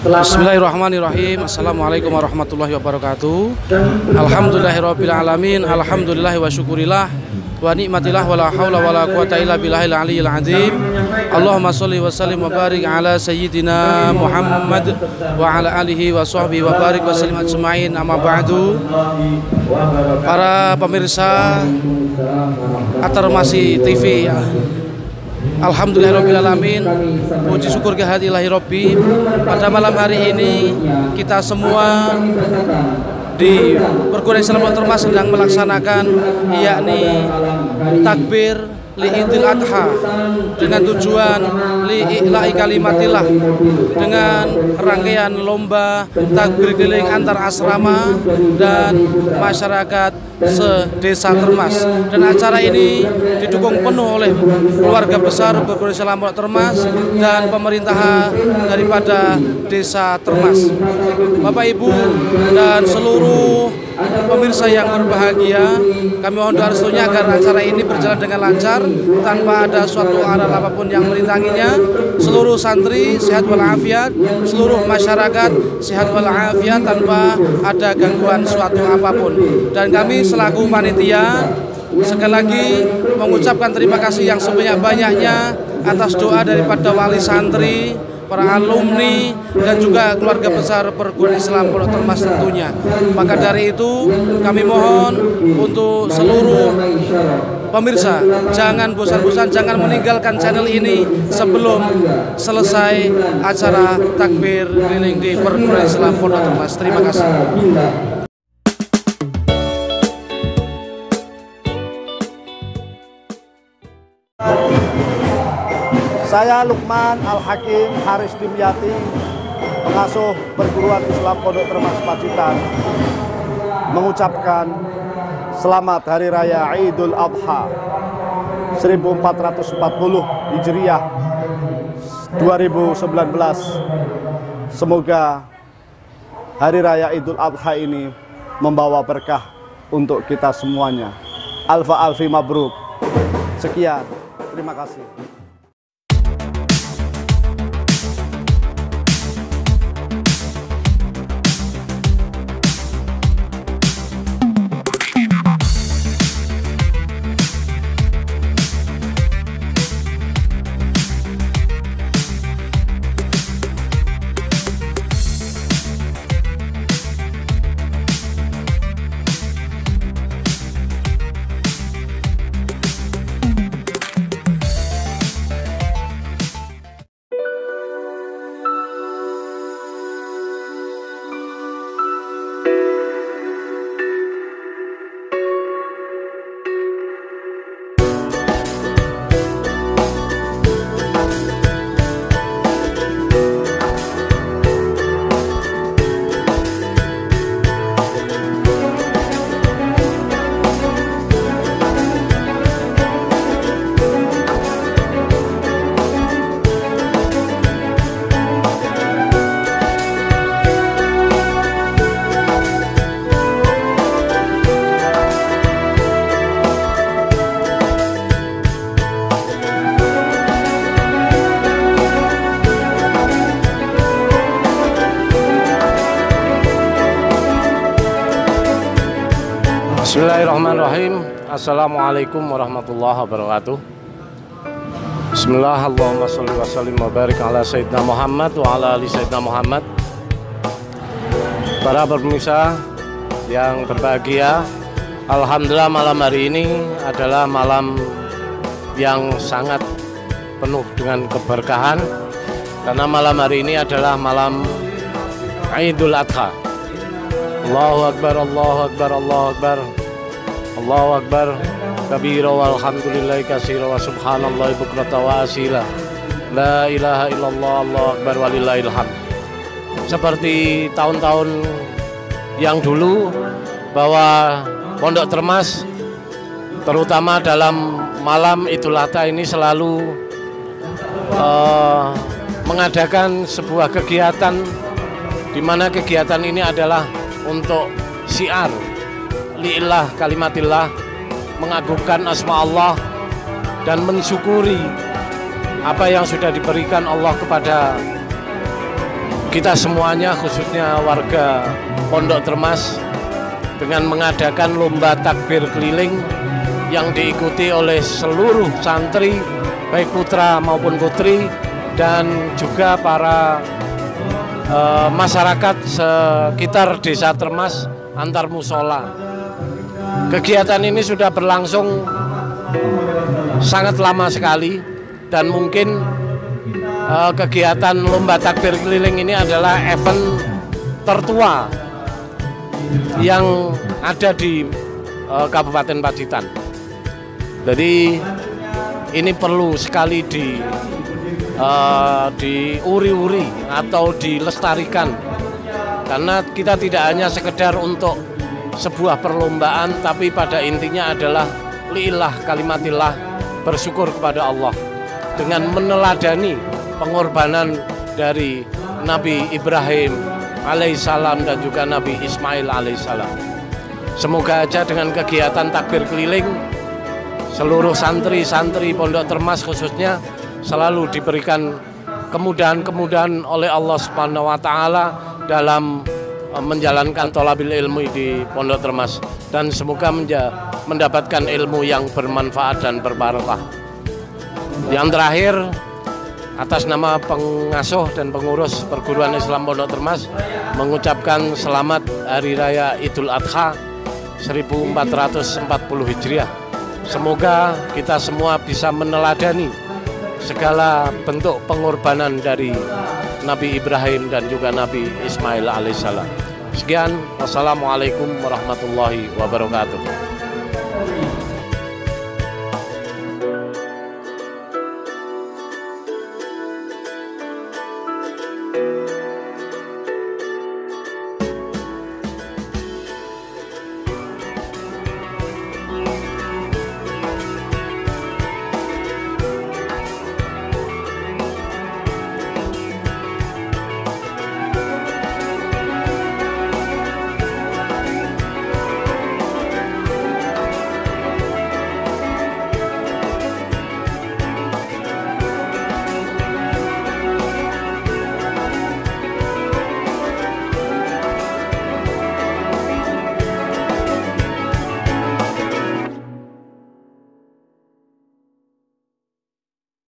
Bismillahirrahmanirrahim. Assalamualaikum warahmatullahi wabarakatuh. Alhamdulillahirabbil alamin. Alhamdulillahi wa syukurillah wa nikmatillah wa la haula wa la quwata illa billahil aliyyil azim. Allahumma sholli wa sallim wa barik ala sayyidina Muhammad wa ala alihi wa sahbihi wa barik wa sallim ajmain. Amma ba'du. Para pemirsa At-Tarmasi TV, alhamdulillahirrabbilalamin, puji syukur kehadilahi Rabbi. Pada malam hari ini kita semua di perguruan Islam At-Tarmas sedang melaksanakan yakni takbir li'idil adha dengan tujuan li'i'la'i kalimatillah, dengan rangkaian lomba takbir keliling antar asrama dan masyarakat se-Desa Termas. Dan acara ini didukung penuh oleh keluarga besar perguruan Islam At-Tarmas dan pemerintah daripada Desa Termas. Bapak Ibu dan seluruh pemirsa yang berbahagia, kami mohon doa restunya agar acara ini berjalan dengan lancar tanpa ada suatu hal apapun yang merintanginya. Seluruh santri sehat walafiat, seluruh masyarakat sehat walafiat tanpa ada gangguan suatu apapun. Dan kami selaku panitia sekali lagi mengucapkan terima kasih yang sebanyak-banyaknya atas doa daripada wali santri, para alumni, dan juga keluarga besar perguruan Islam Pondok Termas tentunya. Maka dari itu kami mohon untuk seluruh pemirsa jangan bosan-bosan, jangan meninggalkan channel ini sebelum selesai acara takbir keliling di perguruan Islam Pondok Termas. Terima kasih. Saya Lukman Al-Hakim Haris Dimyati, pengasuh perguruan Islam Pondok Termas Pacitan, mengucapkan selamat Hari Raya Idul Adha 1440 Hijriah 2019. Semoga Hari Raya Idul Adha ini membawa berkah untuk kita semuanya. Alfa alfi mabruk. Sekian, terima kasih. Bismillahirrahmanirrahim. Assalamualaikum warahmatullahi wabarakatuh. Bismillah, Allahumma sholli wa sallim wa barik ala sayyidina Muhammad wa ala ali sayyidina Muhammad. Para pemirsa yang berbahagia, alhamdulillah malam hari ini adalah malam yang sangat penuh dengan keberkahan, karena malam hari ini adalah malam Idul Adha. Allahu Akbar, Allahu Akbar, Allahu Akbar, Allahu Akbar kabira walhamdulillahi katsira wa subhanallahi bukrata wa asila. La ilaha illallah, Allahu Akbar walillahil hamd. Seperti tahun-tahun yang dulu, bahwa Pondok Termas terutama dalam malam Idul Adha ini selalu mengadakan sebuah kegiatan, di mana kegiatan ini adalah untuk syiar li'illah kalimatillah, mengagungkan asma Allah dan mensyukuri apa yang sudah diberikan Allah kepada kita semuanya khususnya warga Pondok Termas dengan mengadakan lomba takbir keliling yang diikuti oleh seluruh santri baik putra maupun putri dan juga para masyarakat sekitar Desa Termas antar musola. Kegiatan ini sudah berlangsung sangat lama sekali dan mungkin kegiatan lomba takbir keliling ini adalah event tertua yang ada di Kabupaten Pacitan. Jadi ini perlu sekali diuri-uri atau dilestarikan, karena kita tidak hanya sekedar untuk sebuah perlombaan, tapi pada intinya adalah lillah kalimatillah, bersyukur kepada Allah dengan meneladani pengorbanan dari Nabi Ibrahim alaihissalam dan juga Nabi Ismail alaihissalam. Semoga aja dengan kegiatan takbir keliling seluruh santri-santri Pondok Termas khususnya selalu diberikan kemudahan-kemudahan oleh Allah Subhanahu wa taala dalam menjalankan thalabil ilmu di Pondok Termas, dan semoga mendapatkan ilmu yang bermanfaat dan berbarokah. Yang terakhir, atas nama pengasuh dan pengurus Perguruan Islam Pondok Termas mengucapkan selamat Hari Raya Idul Adha 1440 Hijriah. Semoga kita semua bisa meneladani segala bentuk pengorbanan dari Nabi Ibrahim dan juga Nabi Ismail alaihissalam. Sekian, wassalamualaikum warahmatullahi wabarakatuh.